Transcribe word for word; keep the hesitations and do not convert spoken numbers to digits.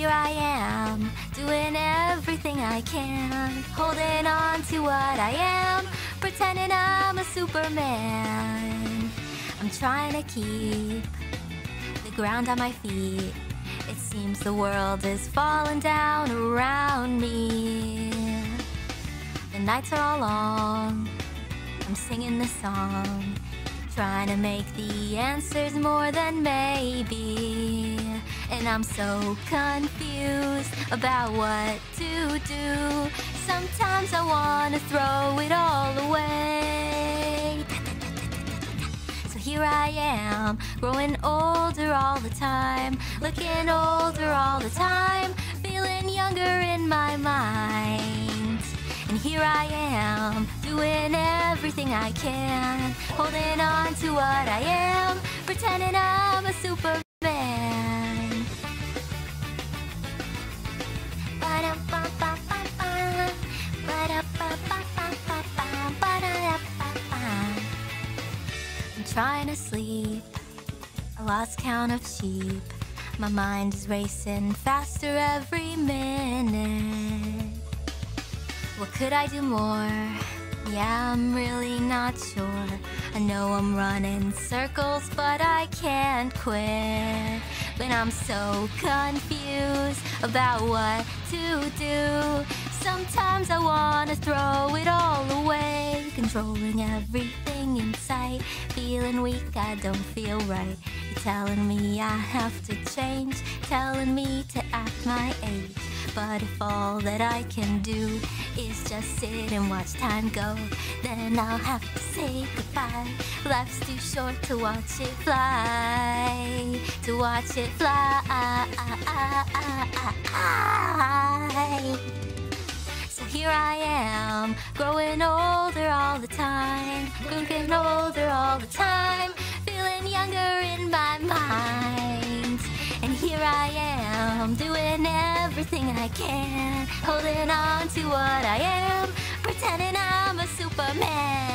here I am, doing everything I can, holding on to what I am, pretending I'm a Superman. I'm trying to keep the ground on my feet. It seems the world is falling down around me. The nights are all long, I'm singing this song, trying to make the answers more than maybe. And I'm so confused about what to do. Sometimes I wanna throw it all away. So here I am, growing older all the time, looking older all the time, feeling younger in my mind. And here I am, doing everything I can, holding on to what I am, pretending I'm a Superman. I'm trying to sleep, I lost count of sheep. My mind is racing faster every minute. What could I do more? Yeah, I'm really not sure. I know I'm running circles, but I can't quit. But I'm so confused about what to do. Sometimes I wanna throw it all away, controlling everything in sight. Feeling weak, I don't feel right. You're telling me I have to change, telling me to act my age. But if all that I can do is just sit and watch time go, then I'll have to say goodbye. Life's too short to watch it fly, to watch it fly. So here I am, growing older all the time, growing older all the time, feeling younger in my mind. And here I am, doing everything I can, holding on to what I am, pretending I'm a Superman.